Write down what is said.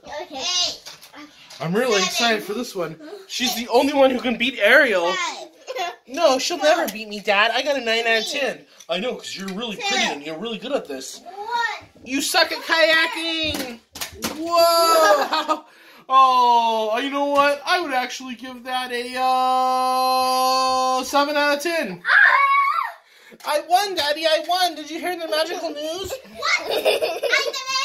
Okay. I'm really excited for this one. She's the only one who can beat Ariel. No, she'll never beat me, Dad. I got a 9 out of 10. I know, because you're really pretty and you're really good at this. You suck at kayaking! Whoa! Oh, you know what? I would actually give that a 7 out of 10. I won, Daddy. I won. Did you hear the magical news? What?